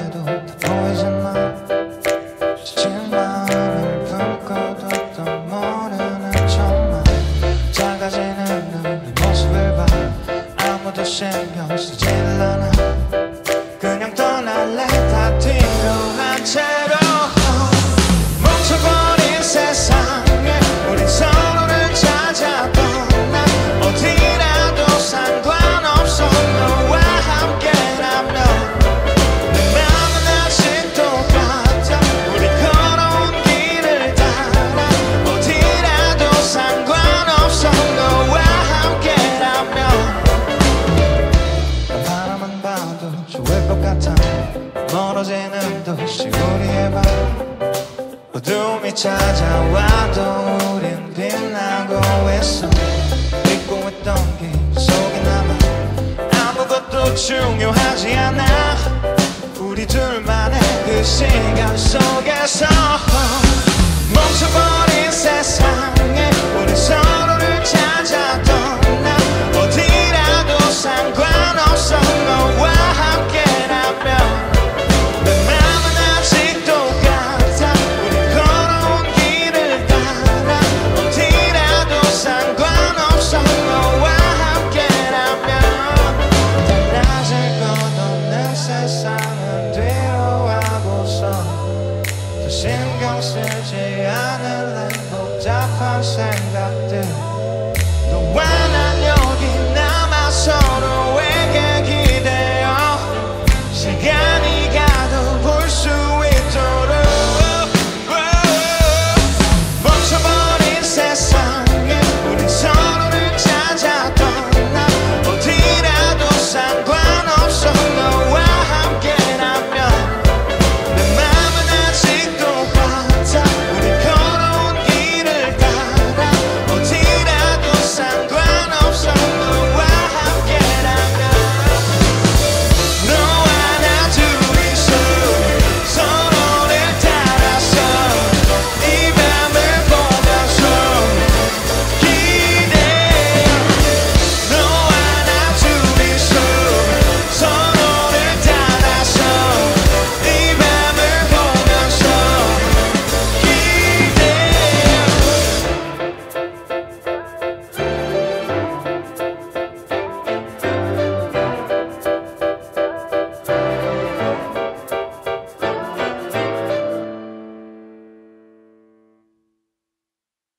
해도 다 보이지만 지친 마음을 품고도 또 모르는 척만 작아지는 우리 모습을 봐 아무도 신경 쓰질 않아 그냥 떠날래 다 뒤로한 채로 멈춰버린 세상에 우린 서로를 찾아 떠나 어디라도 상관없어 너와 함께라면 내 맘은 아직 똑같아 우리 걸어온 길을 따라 어디라도 상관없어 너와 함께라면 바라만 봐도 좋을 것 같아 멀어지는 도시 우리의 밤 어둠이 찾아와도 우린 빛나고 있어 잊고 있던 길 속에 남아 아무것도 중요하지 않아 우리 둘만의 그 시간 속에서 멈춰버린 세상에 우리 서로를 찾아 떠나 어디라도 상관없어 너와 함께라면 내 맘은 아직 똑같아 우리 걸어온 길을 따라 어디라도 상관없어 너와 함께라면 달라질 것 없는 세상은 뒤로 하고서 더 신경 쓰지 않을래 복잡한 생각